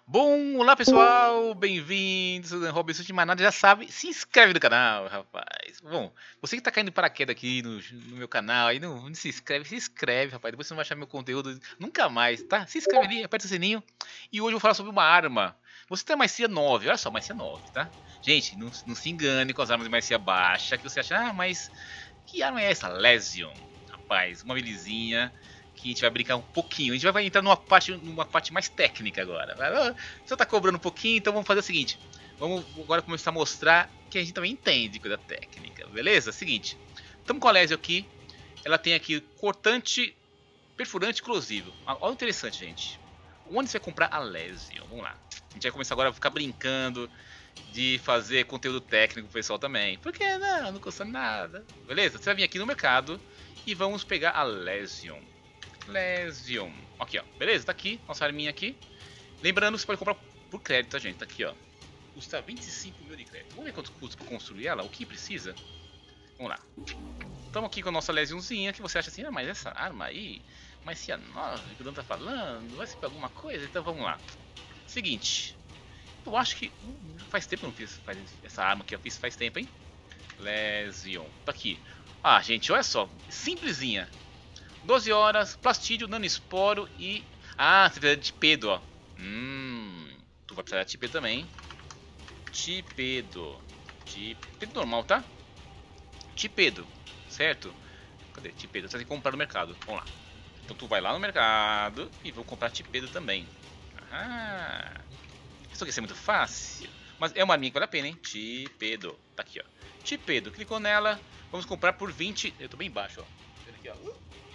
Bom, olá pessoal, bem-vindos, eu sou o Robson de Manada, já sabe, se inscreve no canal, rapaz. Bom, você que tá caindo de paraquedas aqui no meu canal, aí não se inscreve, rapaz, depois você não vai achar meu conteúdo nunca mais, tá? Se inscreve ali, aperta o sininho, e hoje eu vou falar sobre uma arma. Você tem a maestria 9, olha só, maestria 9, tá? Gente, não se engane com as armas de maestria baixa, que você acha, mas que arma é essa? Lesion, rapaz, uma belezinha que a gente vai brincar um pouquinho. A gente vai entrar numa parte mais técnica agora. Você tá cobrando um pouquinho, então vamos fazer o seguinte. Vamos agora começar a mostrar que a gente também entende coisa técnica, beleza? Seguinte, estamos com a Lesio aqui. Ela tem aqui cortante, perfurante e corrosivo. Olha o interessante, gente. Onde você vai comprar a Lesio? Vamos lá. A gente vai começar agora a ficar brincando de fazer conteúdo técnico pro pessoal também. Porque não custa nada. Beleza? Você vai vir aqui no mercado e vamos pegar a Lesion. Lesion. Aqui, ó. Beleza? Tá aqui. Nossa arminha aqui. Lembrando, você pode comprar por crédito, tá, gente? Tá aqui, ó. Custa 25 mil de crédito. Vamos ver quanto custa pra construir ela? O que precisa? Vamos lá. Estamos aqui com a nossa Lesionzinha, que você acha assim, mas essa arma aí, mas se a 9 que o Dan tá falando, vai ser pra alguma coisa? Então vamos lá. Seguinte. Eu acho que faz tempo que eu não fiz essa arma que eu fiz faz tempo, hein? Lesion. Tá aqui. Ah, gente, olha só. Simplesinha. 12 horas, plastídio, nanoesporo e... Ah, você precisa de tipedo, ó. Tu vai precisar de tipedo também. Tipedo. Tipedo normal, tá? Tipedo, certo? Cadê? Tipedo, você tem que comprar no mercado. Vamos lá. Então tu vai lá no mercado e vou comprar tipedo também. Ah, isso aqui é muito fácil. Mas é uma arminha que vale a pena, hein? Tipedo. Tá aqui, ó. Tipedo. Clicou nela. Vamos comprar por 20... Eu tô bem baixo, ó. Aqui, ó.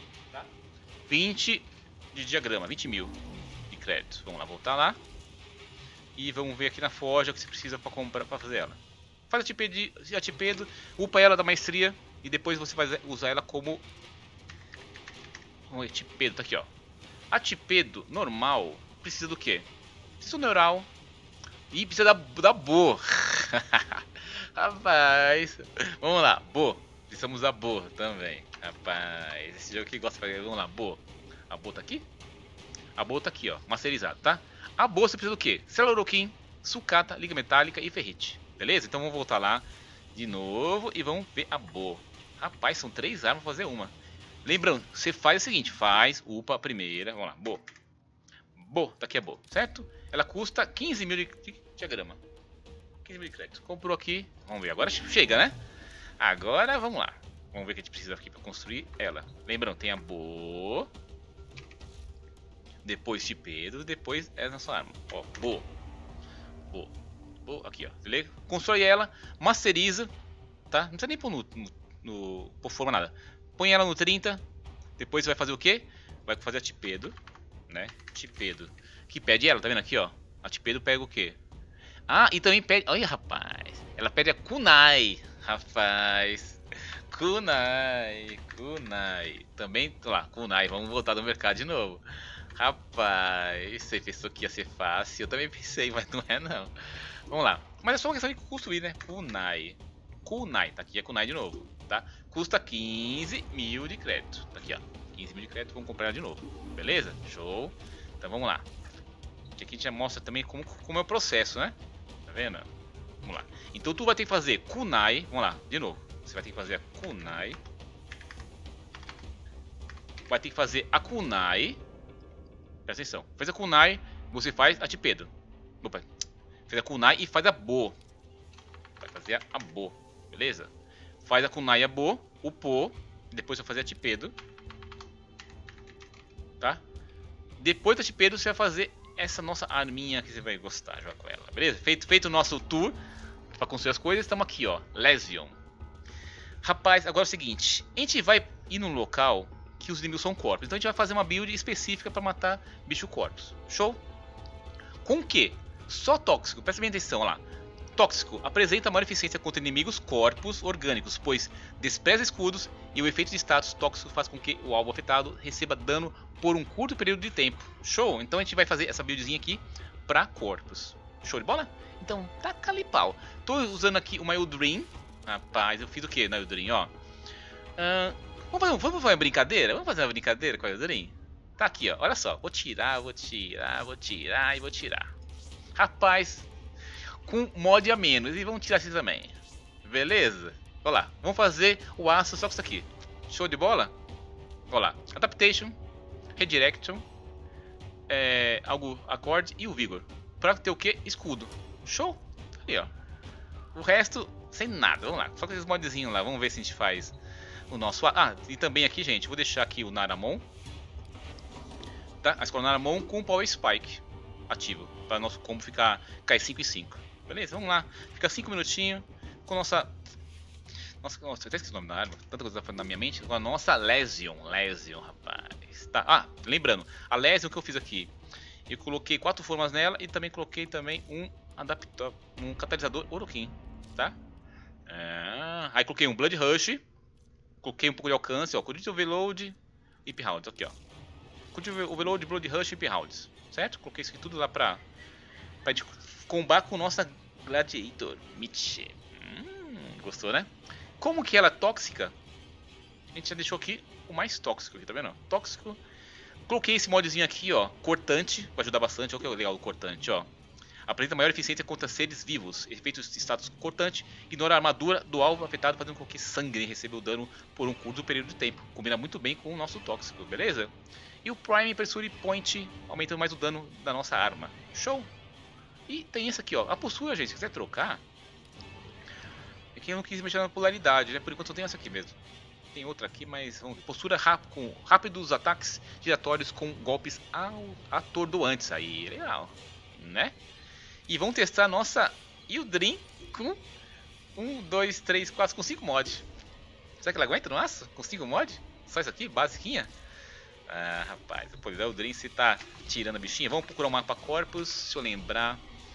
20 de diagrama, 20 mil de crédito. Vamos lá, voltar lá. E vamos ver aqui na forja o que você precisa para comprar, para fazer ela. Faz a tipedo, upa ela da maestria e depois você vai usar ela como... Vamos ver, tipedo, tá aqui, ó. A tipedo normal precisa do quê? Precisa do neural e precisa da boa. Rapaz, vamos lá, boa. Precisamos da boa também. Rapaz, esse jogo aqui gosta de fazer. Vamos lá, boa. A boa tá aqui? A boa tá aqui, ó. Masterizado, tá? A boa você precisa do quê? Celluroquim, sucata, liga metálica e ferrite. Beleza? Então vamos voltar lá de novo e vamos ver a boa. Rapaz, são 3 armas pra fazer uma. Lembrando, você faz o seguinte: faz, upa a primeira. Vamos lá, boa. Boa, tá aqui a boa, certo? Ela custa 15 mil de diagrama. 15 mil de crédito. Comprou aqui. Vamos ver, agora chega, né? Agora vamos lá. Vamos ver o que a gente precisa aqui para construir ela. Lembrando, tem a boa. Depois tipedo. Depois é a nossa arma. Ó, boa. Boa. Boa. Aqui, ó. Beleza? Constrói ela. Masteriza. Tá? Não precisa nem pôr por forma nada. Põe ela no 30. Depois você vai fazer o quê? Vai fazer a tipedo. Né? Tipedo. Que pede ela, tá vendo aqui, ó? A tipedo pega o quê? Ah, e também pede... Olha, rapaz. Ela pede a kunai. Rapaz. Kunai. Também, lá, kunai. Vamos voltar no mercado de novo. Rapaz, você pensou que ia ser fácil. Eu também pensei, mas não é não. Vamos lá. Mas é só uma questão de construir, né? Kunai. Tá aqui a kunai de novo, tá? Custa 15 mil de crédito. Tá aqui, ó. 15 mil de crédito, vamos comprar ela de novo. Beleza? Show. Então vamos lá. Aqui a gente já mostra também como é o processo, né? Tá vendo? Vamos lá. Então tu vai ter que fazer kunai. Vamos lá, de novo. Você vai ter que fazer a kunai. Vai ter que fazer a kunai. Presta atenção. Fez a kunai, você faz a tipedo. Opa. Fez a kunai e faz a bo. Vai fazer a bo. Beleza? Faz a kunai e a bo. O po. Depois você vai fazer a tipedo. Tá? Depois da tipedo você vai fazer essa nossa arminha que você vai gostar já com ela. Beleza? Feito o nosso tour para construir as coisas, estamos aqui, ó. Lesion. Rapaz, agora é o seguinte. A gente vai ir num local que os inimigos são corpos. Então a gente vai fazer uma build específica para matar bicho corpos. Show? Com o que? Só tóxico. Presta bem atenção, olha lá. Tóxico. Apresenta maior eficiência contra inimigos corpos orgânicos, pois despreza escudos e o efeito de status tóxico faz com que o alvo afetado receba dano por um curto período de tempo. Show? Então a gente vai fazer essa buildzinha aqui para corpos. Show de bola? Então, taca ali pau. Tô usando aqui uma Eldrin. Rapaz, eu fiz o que na Eldrin, ó? Vamos fazer uma brincadeira? Vamos fazer uma brincadeira com a Eldrin? Tá aqui, ó. Olha só. Vou tirar e vou tirar. Rapaz, com mod a menos. E vamos tirar isso também. Beleza? Olha lá, vamos fazer o aço só com isso aqui. Show de bola? Olha lá, Adaptation, Redirection, algo acorde e o Vigor. Pra ter o que? Escudo. Show? Ali, ó. O resto, sem nada. Vamos lá, só com esses modzinhos lá. Vamos ver se a gente faz o nosso... Ah, e também aqui, gente, vou deixar aqui o Naramon. Tá? A escola Naramon com o Power Spike ativo. Para nosso combo ficar cair 5 e 5. Beleza? Vamos lá. Fica 5 minutinhos com nossa... Nossa, eu até esqueci o nome da arma. Tanta coisa tá na minha mente. Com a nossa Lesion. Lesion, rapaz. Tá. Ah, lembrando. A Lesion que eu fiz aqui. Eu coloquei 4 formas nela e também coloquei também um catalisador Orokin. Tá? Aí coloquei um Blood Rush. Coloquei um pouco de alcance. Ó, Cognitive Overload e Hip Rounds. Aqui, ó. Cognitive Overload, Blood Rush e Hip Rounds. Certo? Coloquei isso aqui tudo lá pra combar com nossa Gladiator Mitch. Gostou, né? Como que ela é tóxica, a gente já deixou aqui o mais tóxico aqui, tá vendo? Tóxico. Coloquei esse modzinho aqui, ó, cortante, vai ajudar bastante. Olha que legal o cortante, ó. Apresenta maior eficiência contra seres vivos. Efeitos de status cortante. Ignora a armadura do alvo afetado, fazendo com que sangue receba o dano por um curto período de tempo. Combina muito bem com o nosso tóxico, beleza? E o Prime Pressure Point, aumentando mais o dano da nossa arma. Show! E tem esse aqui, ó. A postura, gente, se quiser trocar... É que eu não quis mexer na polaridade, né? Por enquanto eu tenho essa aqui mesmo. Tem outra aqui, mas vamos ver. Postura com rápidos ataques giratórios com golpes atordoantes. Aí, legal, né? E vamos testar a nossa Ildrin com 1, 2, 3, 4, com 5 mods. Será que ela aguenta no aço? Com 5 mods? Só isso aqui? Basiquinha? Ah, rapaz, depois da Ildrin você tá tirando a bichinha. Vamos procurar o mapa Corpus, se eu lembrar.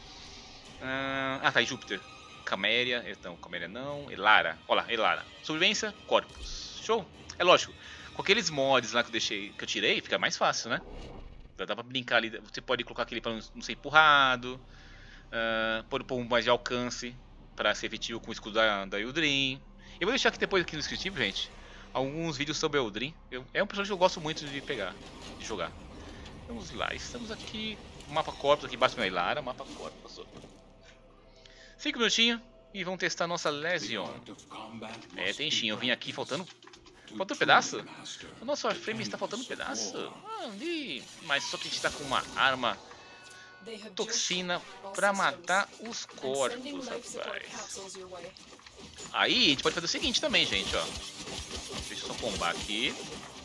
Ah, tá, em Júpiter. Caméria, então, Caméria não, Elara, olha lá, Elara, sobrevivência, Corpus, show? É lógico, com aqueles mods lá que eu tirei, fica mais fácil, né? Já dá pra brincar ali, você pode colocar aquele pra não ser empurrado, pode pôr mais de alcance pra ser efetivo com o escudo da Ildrin. Eu vou deixar aqui depois aqui no descritivo, gente, alguns vídeos sobre a Ildrin. É um personagem que eu gosto muito de pegar, de jogar. Vamos lá, estamos aqui, mapa Corpus, aqui embaixo da Elara, mapa Corpus. 5 minutinhos e vamos testar a nossa Lesion. Tem sim, eu vim aqui faltando um pedaço? O nosso Warframe está faltando um pedaço? Mas só que a gente está com uma arma toxina para matar os corpos, rapaz. Aí a gente pode fazer o seguinte também, gente, ó. Deixa eu só combar aqui.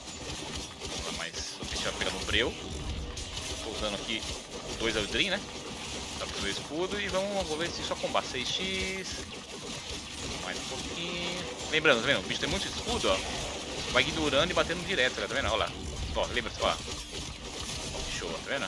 Mas deixa eu pegar no breu. Estou usando aqui 2 Eldrin, né? Tá com o escudo e vamos ver se só combate 6x. Mais um pouquinho. Lembrando, tá vendo? O bicho tem muito escudo, ó. Vai ignorando e batendo direto, tá vendo? Olha lá. Ó, lembra só. Ó, que show, tá vendo?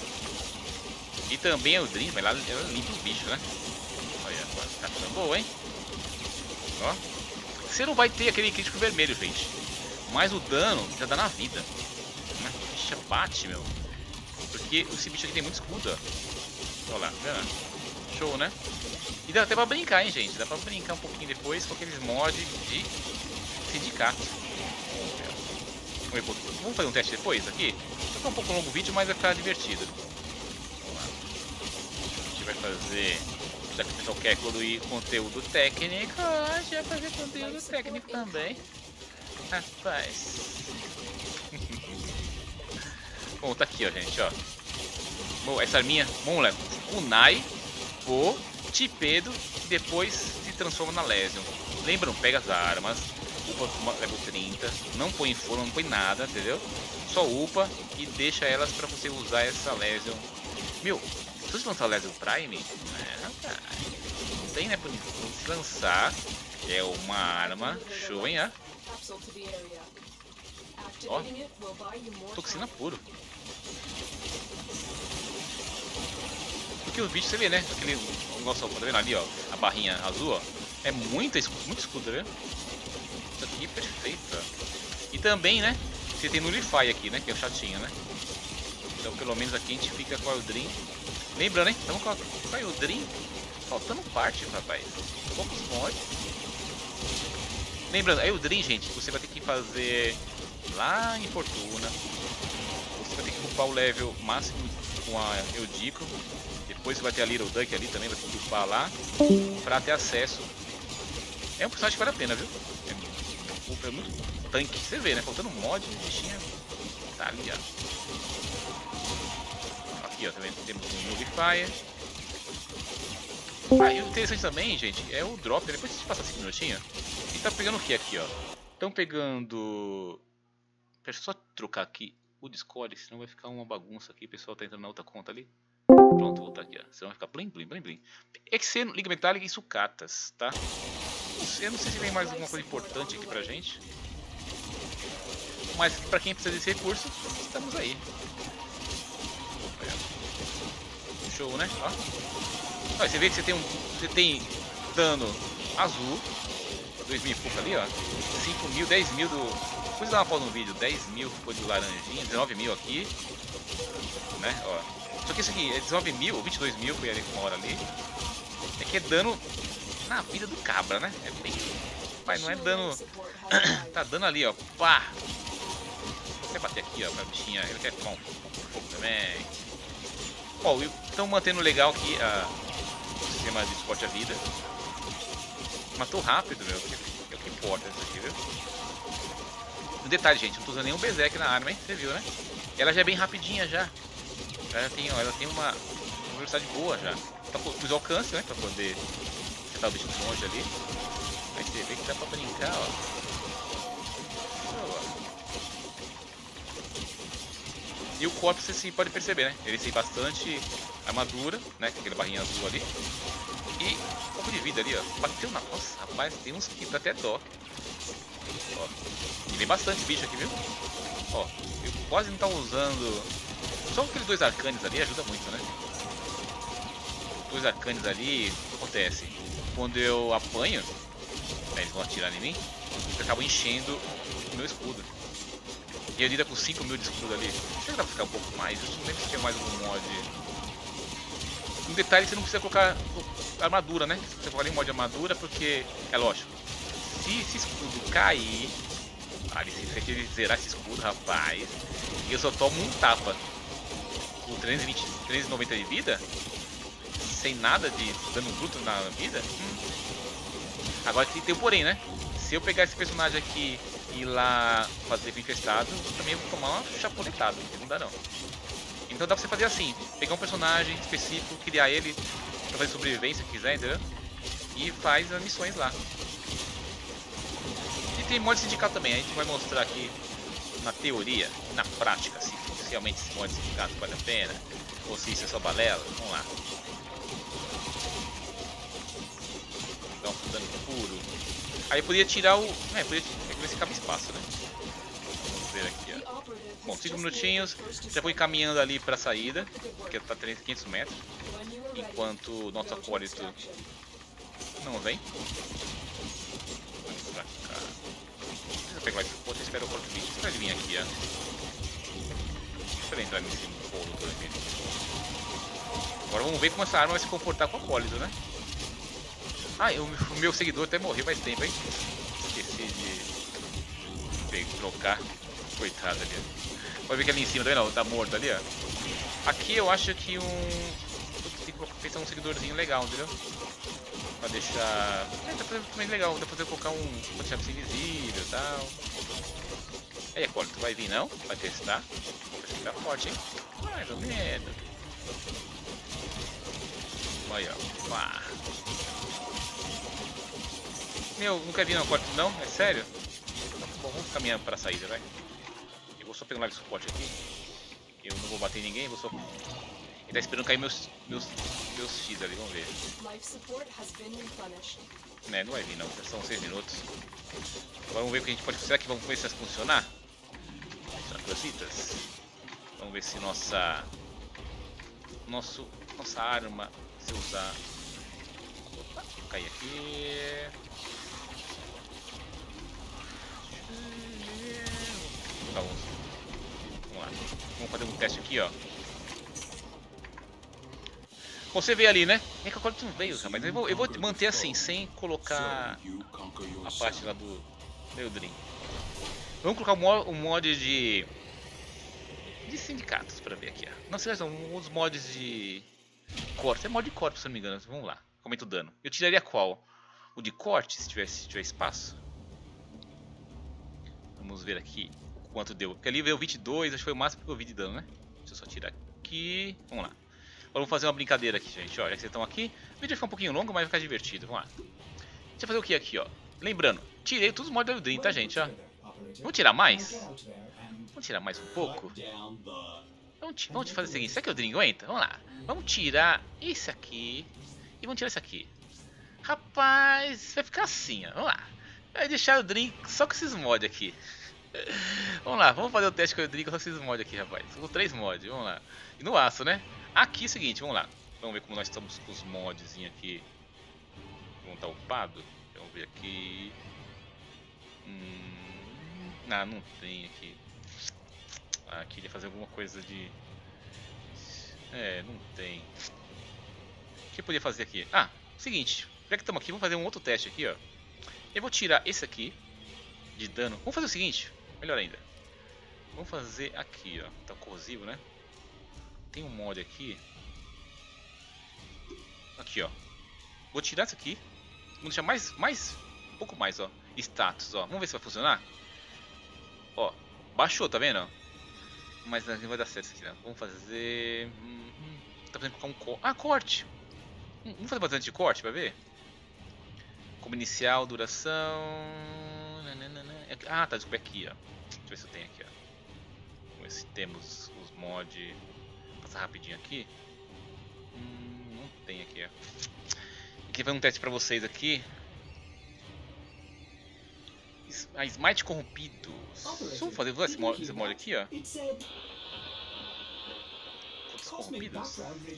E também o Dream, vai lá, ela limpa os bichos, né? Olha, tá ficando boa, hein? Ó. Você não vai ter aquele crítico vermelho, gente. Mas o dano já dá na vida. Bicho bate, meu. Porque esse bicho aqui tem muito escudo, ó. Olha lá, vendo? Show, né? E dá até pra brincar, hein, gente? Dá pra brincar um pouquinho depois com aqueles mods de sindicato. Vamos fazer um teste depois aqui? Vai ficar um pouco longo o vídeo, mas vai ficar divertido. Vamos lá. A gente vai fazer... Já que o pessoal quer evoluir conteúdo técnico, a gente vai fazer conteúdo técnico também. Rapaz. Bom, tá aqui, ó, gente, ó. Essa arminha, vamos lá. Unai, O, Tipedo e depois se transforma na Lesion. Lembram? Pega as armas, upa level 30, não põe em forma, não põe nada, entendeu? Só upa e deixa elas pra você usar essa Lesion. Meu, se você lançar a Lesion Prime, rapaz, não tem, né, por se lançar, é uma arma, show, hein, ó, toxina puro. Porque os bichos, você vê, né? Aquele negócio, tá vendo ali, ó? A barrinha azul, ó. É muito escudo, tá vendo? Isso aqui é perfeito, ó. E também, né? Você tem Nullify aqui, né? Que é o chatinho, né? Então, pelo menos aqui a gente fica com a Eldrin. Lembrando, hein? Estamos com a Eldrin faltando parte, rapaz. Poucos mods. Lembrando, a Eldrin, gente, você vai ter que fazer lá em Fortuna. Você vai ter que upar o level máximo com a Eudiko. Depois você vai ter a Little Duck ali também, vai ter que upar lá pra ter acesso. É um personagem que vale a pena, viu? É muito tanque, você vê, né? Faltando um mod, o bichinho tá ali, ó. Aqui, ó, também temos um Nullifier. Ah, e o interessante também, gente, é o drop, né? Depois a gente passa 5 minutinhos. E tá pegando o que aqui, ó? Estão pegando... Deixa eu só trocar aqui o Discord, senão vai ficar uma bagunça aqui. O pessoal tá entrando na outra conta ali. Pronto, vou voltar aqui, ó. Senão vai ficar blim, blim, blim, blim. Exeno, Liga Metálica e sucatas, tá? Eu não sei se vem mais alguma coisa importante aqui pra gente. Mas pra quem precisa desse recurso, estamos aí. Show, né? Ó. Ó, você vê que você tem dano azul. 2.000 e pouco ali, ó. 5.000, 10.000 do... Depois dá uma pausa no vídeo. 10.000 ficou de laranjinha. 19.000 aqui. Né? Ó. Só que isso aqui é 19.000 ou 22.000 foi ali uma hora ali. É que é dano na vida do cabra, né? É bem... Pai, não é dano... Tá dando ali, ó. Pá! Quer bater aqui, ó, pra bichinha. Ele quer tomar um fogo também. Ó, estão mantendo legal aqui o sistema de esporte à vida. Matou rápido, meu. É o que importa isso aqui, viu? Um detalhe, gente, não tô usando nenhum Berserk na arma, hein? Você viu, né? Ela já é bem rapidinha já. Ela tem uma velocidade boa já. Tá com os alcances, né? Pra poder acertar o bicho de longe ali. Aí você vê que dá pra brincar, ó. E o corpo você sim pode perceber, né? Ele tem bastante armadura, né? Com aquela barrinha azul ali. E um pouco de vida ali, ó. Bateu na... Nossa, rapaz, tem uns que dá até dó. Ó. E vem bastante bicho aqui, viu? Ó, eu quase não tava usando... Só aqueles 2 arcanes ali ajuda muito, né? Os 2 arcanes ali, o que acontece? Quando eu apanho, né, eles vão atirar em mim, eu acabo enchendo o meu escudo. E ele lida com 5.000 de escudo ali. Será que dá pra ficar um pouco mais? Eu não lembro se tinha mais algum mod. Um detalhe, você não precisa colocar armadura, né? Você coloca em mod de armadura porque, é lógico, se esse escudo cair... Ali, se você zerar esse escudo, rapaz, eu só tomo um tapa. Com 390 de vida, sem nada de dano bruto na vida. Agora tem um porém, né? Se eu pegar esse personagem aqui e ir lá fazer com infestado, eu também vou tomar uma chapuletada, não dá não. Então dá pra você fazer assim, pegar um personagem específico, criar ele pra fazer sobrevivência se quiser, entendeu? E faz as missões lá. E tem mod sindicato também, a gente vai mostrar aqui na teoria, na prática, se realmente esse mod sindicato vale a pena, ou se isso é só balela. Vamos lá. Dá um dano puro. Aí eu poderia tirar o... poderia ver se cabe espaço, né? Vamos ver aqui, ó. Bom, 5 minutinhos. Já vou encaminhando ali pra saída, porque tá 500 metros. Enquanto o nosso acólito não vem. Vamos pra cá. Deixa eu pegar esse ponto e espero o corpo bicho. Deixa ele vir aqui, ó. Deixa ele entrar nesse bolo todo aqui. Agora vamos ver como essa arma vai se comportar com o acólito, né? Ah, o meu seguidor até morreu faz tempo, hein? Esqueci de trocar. Coitado ali. Pode ver que ali em cima, tá vendo? Tá morto ali, ó. Aqui eu acho que tem que pensar um seguidorzinho legal, entendeu? Pra deixar... tá fazendo legal. Dá pra poder colocar um chave invisível e tal. Aí, acólito, vai vir não? Vai testar. Acho que tá forte, hein? Mais ou menos. Olha, ó. Pá. Meu, nunca vi não, corte não? É sério? Bom, vamos caminhando para a saída, vai. Eu vou só pegar um live suporte aqui. Eu não vou bater em ninguém, vou só... Ele tá esperando cair meus X ali, vamos ver. Né, não vai vir não, são 6 minutos. Agora vamos ver o que a gente pode... Será que vamos ver se vai funcionar? Cositas. Vamos ver se nossa arma, se usar... Opa, cair aqui... Vamos lá, vamos fazer um teste aqui, ó. Você vê ali, né? É que agora tu não veio, rapaz. Eu vou manter assim, sem colocar a parte lá do Dream. Vamos colocar o mod de de sindicatos pra ver aqui, ó. Não sei, são uns mods de corte. É mod de corte, se não me engano. Vamos lá. Aumenta o dano. Eu tiraria qual? O de corte, se tiver espaço. Vamos ver aqui quanto deu. Porque ali veio 22, acho que foi o máximo que eu vi de dano, né? Deixa eu só tirar aqui. Vamos lá. Agora vamos fazer uma brincadeira aqui, gente. Ó, já que vocês estão aqui, o vídeo vai ficar um pouquinho longo, mas vai ficar divertido. Vamos lá. Deixa eu fazer o que aqui, ó. Lembrando, tirei todos os mods do Eldrin, tá, gente? Ó. Vamos tirar mais? Vamos tirar mais um pouco? Vamos fazer o seguinte. Será que o Eldrin aguenta? Vamos lá. Vamos tirar esse aqui. E vamos tirar esse aqui. Rapaz, vai ficar assim, ó. Vamos lá. Vai deixar o Eldrin só com esses mods aqui. Vamos lá, vamos fazer o teste com o Eldrin com esses mods aqui, rapaz. Com 3 mods, vamos lá. E no aço, né? Aqui é o seguinte, vamos lá. Vamos ver como nós estamos com os mods aqui. Vamos estar upado. Vamos ver aqui. Não tem aqui. Queria fazer alguma coisa de... não tem. O que eu podia fazer aqui? Seguinte. Já que estamos aqui, vamos fazer um outro teste aqui, ó. Eu vou tirar esse aqui de dano. Vamos fazer o seguinte. Melhor ainda. Vamos fazer aqui, ó. Tá corrosivo, né? Tem um mod aqui. Aqui, ó. Vou tirar isso aqui. Vamos deixar mais um pouco mais, ó. Status, ó. Vamos ver se vai funcionar. Ó, baixou, tá vendo? Mas não vai dar certo isso aqui, né? Vamos fazer... Tá fazendo colocar um corte. Corte! Vamos fazer bastante de corte pra ver? Como inicial, duração... tá, desculpa aqui, ó. Deixa eu ver se eu tenho aqui, ó. Vamos ver se temos os mods. Vou passar rapidinho aqui. Não tem aqui, ó. Aqui vai um teste pra vocês aqui. A Smite Corrompido. Vamos fazer esse mod aqui, ó. Corrompidos.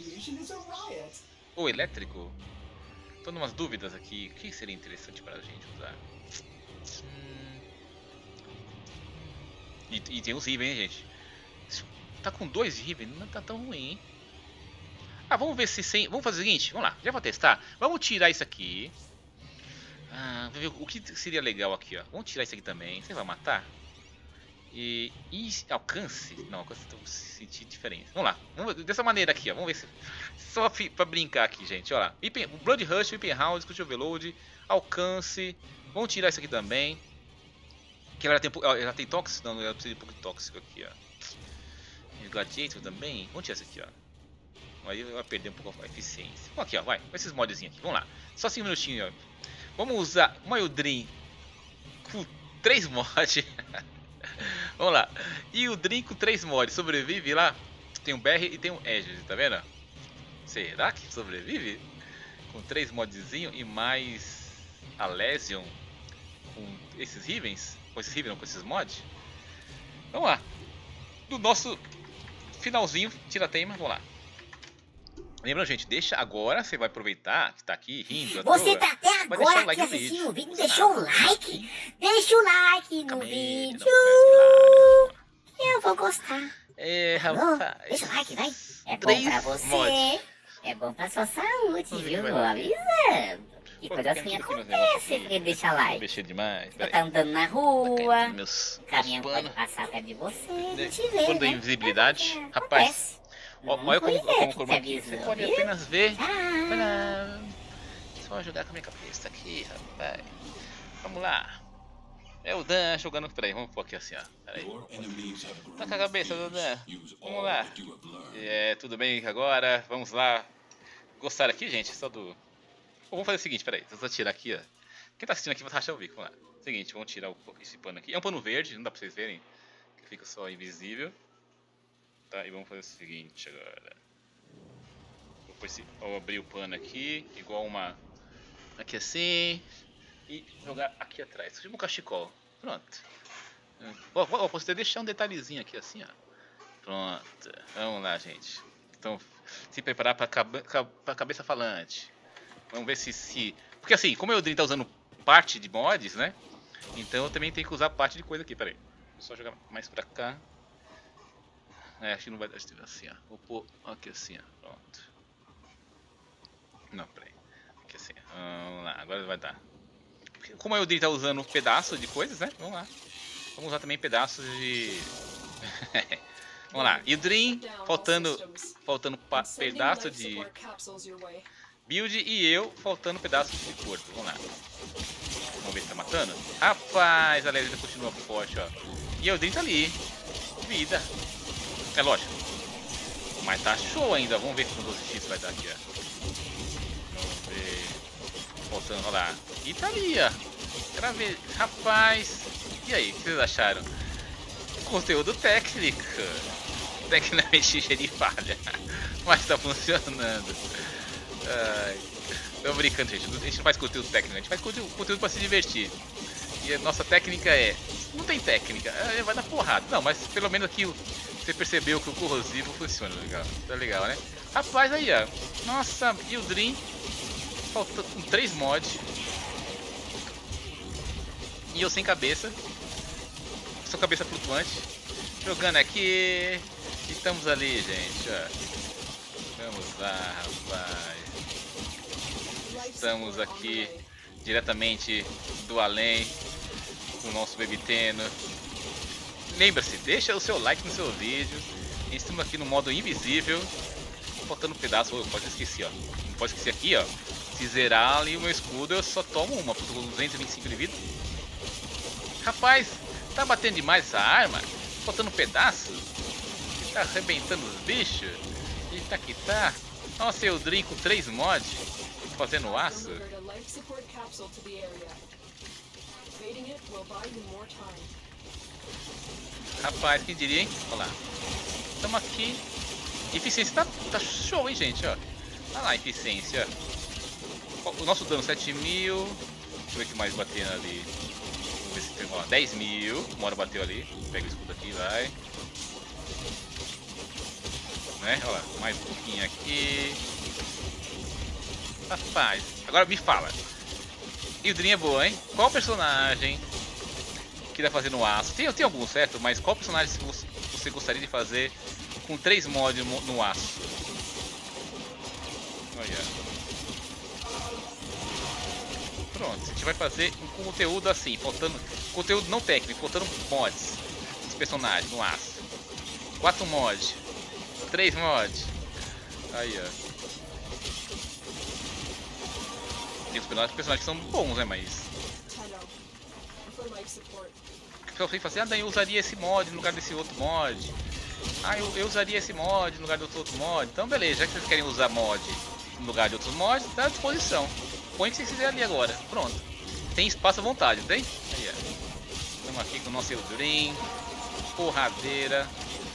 Ou elétrico. Tô numas dúvidas aqui. O que seria interessante para a gente usar? E tem os Riven, hein, gente? Tá com 2 Riven, não tá tão ruim, hein? Vamos ver se sem... Vamos fazer o seguinte, vamos lá, já vou testar. Vamos tirar isso aqui. Vamos ver o que seria legal aqui, ó. Vamos tirar isso aqui também. Você vai matar? E alcance? Não, alcance eu sentir diferença. Vamos lá, vamos ver, dessa maneira aqui, ó. Vamos ver se... Só pra brincar aqui, gente, olha lá. Blood Rush, Weapon Round, Discute Overload, alcance. Vamos tirar isso aqui também. Que ela tem tóxico? Não, ela precisa de um pouco de tóxico aqui, ó. E Gladiator também. Vamos tirar isso aqui, ó. Aí vai perder um pouco a eficiência. Vamos aqui, ó, vai. Com esses modzinhos aqui. Vamos lá. Só 5 minutinhos, ó. Vamos usar uma Eldrin com 3 mods. Vamos lá. E o Eldrin com 3 mods. Sobrevive lá. Tem um BR e tem um Edge, tá vendo? Será que sobrevive? Com 3 modzinhos e mais a Lesion com esses Rivens. Com esses Riven, não, com esses mods. Vamos lá. Do nosso finalzinho, tira-teima. Vamos lá. Lembra, gente, deixa agora, você vai aproveitar que tá aqui rindo. Você tá até agora aqui assistindo o vídeo, deixou o like? Deixa o like no vídeo. Eu vou gostar. Rapaz. Deixa o like, vai. É bom pra você. É bom pra sua saúde, viu? Vou avisando. E coisa assim acontece porque deixa like. Mexer demais. Você tá andando na rua, o caminhão pode pano. passar perto de você, não te vê, Quando né? invisibilidade, rapaz. Olha como aqui. Você pode apenas ver. Só jogar com a minha cabeça aqui, rapaz. Vamos lá. É o Dan jogando. Peraí, vamos pôr aqui assim, ó. Peraí. Tá com a cabeça do Dan. Vamos lá. Tudo bem agora? Vamos lá. Gostaram aqui, gente? Só do. Vamos fazer o seguinte, peraí. Deixa eu tirar aqui, ó. Quem tá assistindo aqui vai rachar o bico. Vamos lá. Seguinte, vamos tirar esse pano aqui. É um pano verde, não dá pra vocês verem. Que fica só invisível. Tá, e vamos fazer o seguinte agora. Vou abrir o pano aqui, igual uma... Aqui assim. E jogar aqui atrás, tipo um cachecol. Pronto. Posso até deixar um detalhezinho aqui assim, ó. Pronto. Vamos lá, gente. Então, se preparar para cabeça falante. Vamos ver se... Porque assim, como o Eldrin tá usando parte de mods, né? Então eu também tenho que usar parte de coisa aqui, peraí. Vou só jogar mais pra cá. Acho que não vai dar assim, ó. Vou pôr aqui assim, ó. Pronto. Não, peraí. Aqui assim. Vamos lá, agora vai dar. Como o Eldrin tá usando um pedaço de coisas, né? Vamos lá. Vamos usar também pedaços de... Vamos lá. E o Dream, faltando pedaço de build e eu faltando pedaço de corpo. Vamos lá. Vamos ver se tá matando. Rapaz, a legenda continua forte, ó. E o Dream tá ali. Vida. É lógico. Mas tá show ainda. Vamos ver quantos 12x vai dar aqui, ó. Vamos ver. Faltando, olha lá. E tá ali, ó. Quero ver. Rapaz. E aí, o que vocês acharam? Conteúdo técnico. Tecnicamente cheio de falha. Mas tá funcionando. Ai. Tô brincando, gente. A gente não faz conteúdo técnico. A gente faz conteúdo pra se divertir. E a nossa técnica é... Não tem técnica. Vai dar porrada. Não, mas pelo menos aqui você percebeu que o corrosivo funciona. Legal. Tá legal, né? Rapaz, aí, ó. Nossa, e o Dream... Falta com 3 mods. E eu sem cabeça. Só cabeça flutuante. Jogando aqui. E estamos ali, gente. Ó. Vamos lá, rapaz. Estamos aqui diretamente do além com o nosso Bebiteno. Lembra-se, deixa o seu like no seu vídeo. Estamos aqui no modo invisível. Faltando um pedaço. Eu pode esquecer, ó. Não pode esquecer aqui, ó. Se zerar ali o meu escudo, eu só tomo uma, porque eu tô com 225 de vida. Rapaz, tá batendo demais essa arma? Faltando um pedaço? Tá arrebentando os bichos? Eita que tá. Nossa, eu Dream com 3 mods fazendo aço. Rapaz, quem diria, hein? Olha lá. Estamos aqui. Eficiência tá show, hein, gente? Ó. Olha lá, eficiência. O nosso dano 7.000. Deixa eu ver o que mais batendo ali. Vamos ver se tem, ó, 10.000. Uma hora bateu ali. Pega o escudo aqui, vai. Né? Olha lá, mais um pouquinho aqui. Rapaz, agora me fala. E o Dream é boa, hein? Qual personagem que tá fazendo aço? Tem alguns, certo? Mas qual personagem você gostaria de fazer com 3 mods no aço? Olha. Pronto, a gente vai fazer um conteúdo assim, faltando conteúdo não técnico, faltando mods dos personagens no aço. 4 mods, 3 mods. Aí, ó. Tem os personagens que são bons, né? Mas o pessoal sempre fala assim, daí eu usaria esse mod no lugar desse outro mod. Eu usaria esse mod no lugar do outro mod. Então beleza, já que vocês querem usar mod no lugar de outros mods, tá à disposição. Põe o que vocês quiserem ali agora. Pronto. Tem espaço à vontade, tem? Aí, ó. Estamos aqui com o nosso Dream. Porradeira.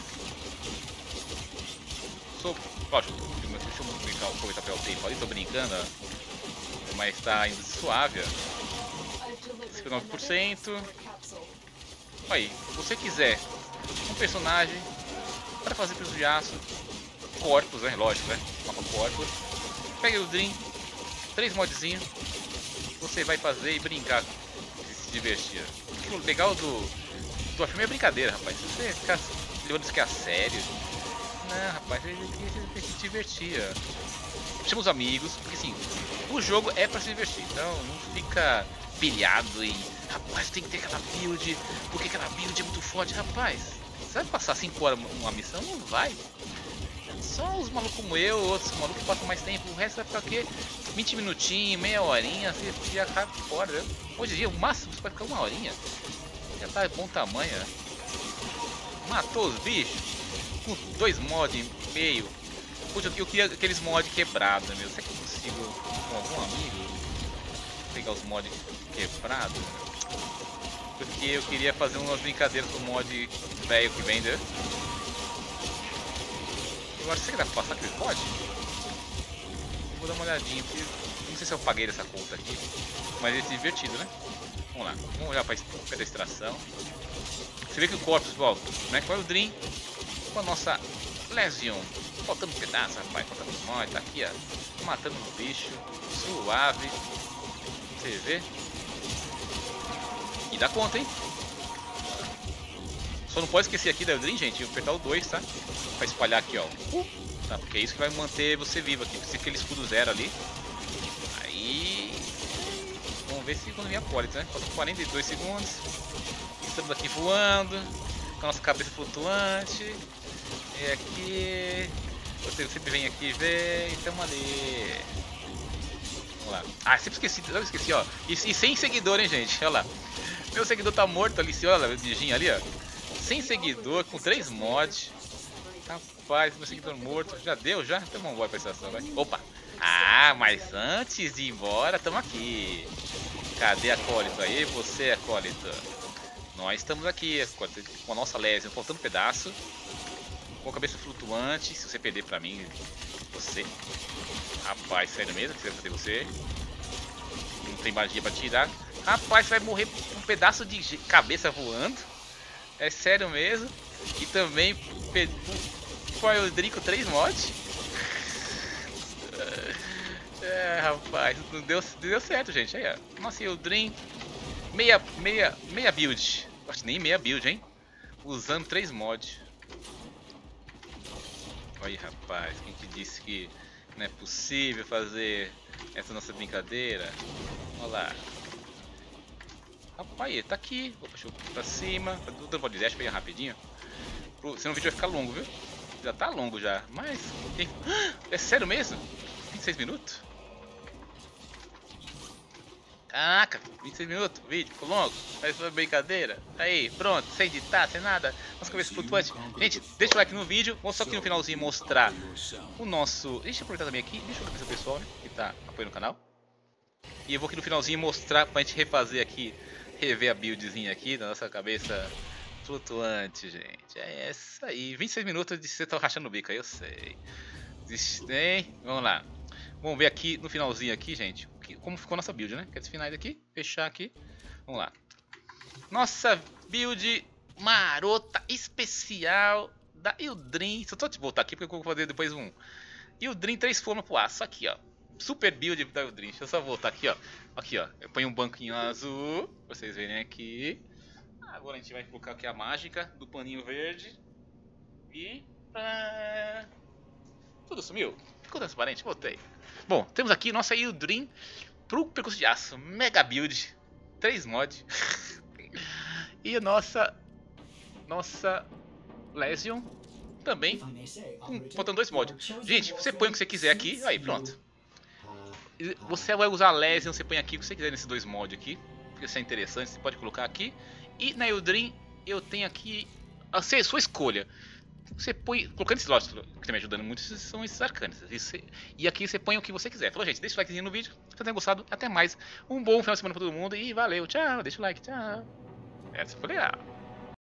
Deixa eu aproveitar para o tempo ali, tô brincando, ó. Mas tá indo suave, ó. 59%. Aí, se você quiser um personagem para fazer piso de aço, corpos, né? Lógico, né? Mapa corpos. Pega o Dream, 3 modzinhos. Você vai fazer e brincar, se divertir. O legal do filme é brincadeira, rapaz. Se você ficar levando isso aqui a sério, não, rapaz, ele tem que se divertir. Chama os amigos, porque assim, o jogo é pra se divertir, então não fica pilhado em, rapaz, tem que ter aquela build, porque aquela build é muito forte, rapaz. Você vai passar 5 horas numa missão? Não vai. Só os malucos como eu, outros malucos que passam mais tempo, o resto vai ficar o quê? 20 minutinhos, meia horinha, você já cai fora. Hoje em dia, o máximo você vai ficar 1 horinha. Já tá de bom tamanho. Matou os bichos com 2 mods e meio. Eu queria aqueles mods quebrados, meu. Será que eu consigo com algum amigo pegar os mods quebrados? Porque eu queria fazer umas brincadeiras com o mod velho que vem, né? Eu acho que dá pra passar aquele mod? Eu vou dar uma olhadinha, porque não sei se eu paguei dessa conta aqui, mas é divertido, né? Vamos lá, vamos olhar para a extração. Você vê que o corpo, pessoal, né? Qual é o Dream com a nossa Lesion? Faltando um pedaço, rapaz, faltando um mod, tá aqui, ó, matando um bicho, suave. Você vê? E dá conta, hein? Só não pode esquecer aqui da Dream, gente, apertar o 2, tá? Pra espalhar aqui, ó. Tá, porque é isso que vai manter você vivo aqui. Se aquele escudo zero ali. Aí. Vamos ver se quando vem a Polith, né? Faltam 42 segundos. Estamos aqui voando. Com a nossa cabeça flutuante. E aqui. Você sempre vem aqui ver. Então ali. Vamos lá. Ah, sempre esqueci. Eu esqueci, ó. E sem seguidor, hein, gente. Olha lá. Meu seguidor tá morto ali. Olha lá, o Dijin ali, ó. Sem seguidor, com 3 mods. Rapaz, meu seguidor morto. Já deu, já? Então vamos embora pra estação, vai. Opa! Ah, mas antes de ir embora, estamos aqui. Cadê a acólito aí? Você, acólito. Nós estamos aqui com a nossa Lésion, faltando um pedaço. Com a cabeça flutuante. Se você perder pra mim, você. Rapaz, sério mesmo que você vai fazer você? Não tem magia pra tirar. Rapaz, você vai morrer com um pedaço de cabeça voando. É sério mesmo. E também foi o Drico 3 mods. É, rapaz, não deu certo, gente. Aí, ó. Nossa, e o Dream meia build. Acho que nem meia build, hein? Usando 3 mods. Aí, rapaz, quem te disse que não é possível fazer essa nossa brincadeira? Olha lá. Rapaz, ele tá aqui. Vou puxar pra cima. Dando body dash pra ir rapidinho. Senão o vídeo vai ficar longo, viu? Já tá longo já. Mas. É sério mesmo? 26 minutos? Caraca, 26 minutos, o vídeo ficou longo, mas foi brincadeira. Aí, pronto, sem editar, sem nada. Nossa cabeça flutuante. Gente, deixa o like no vídeo. Vou só aqui no finalzinho mostrar o nosso. Deixa eu aproveitar também aqui, deixa eu agradecer o pessoal, né, que tá apoiando o canal. E eu vou aqui no finalzinho mostrar pra gente refazer aqui, rever a buildzinha aqui da nossa cabeça flutuante, gente. É essa aí. 26 minutos de você tá rachando o bico aí, eu sei. Vamos lá. Vamos ver aqui no finalzinho aqui, gente, como ficou nossa build, né? Quer finais aqui, fechar aqui. Vamos lá. Nossa build marota especial da Ildrin. Só tô te voltar aqui porque eu vou fazer depois um Ildrin 3 formas pro aço. Aqui, ó. Super build da Ildrin. Deixa eu só voltar aqui, ó. Aqui, ó. Eu ponho um banquinho azul, pra vocês verem aqui. Agora a gente vai colocar aqui a mágica do paninho verde. E... tudo sumiu. Ficou transparente, voltei. Bom, temos aqui nossa Ildrin pro percurso de aço, mega build, 3 mods. E a nossa Lésion também, faltando 2 mods. Gente, você põe o que você quiser aqui, aí pronto. Você vai usar a Lésion, você põe aqui o que você quiser nesses 2 mods aqui, porque isso é interessante, você pode colocar aqui. E na Ildrin eu tenho aqui a sua escolha. Você põe, colocando esse slot, que tá me ajudando muito, são esses arcanos. E aqui você põe o que você quiser. Falou, gente, deixa o likezinho no vídeo. Se você tenha gostado, até mais. Um bom final de semana pra todo mundo e valeu, tchau. Deixa o like, tchau. Essa foi legal.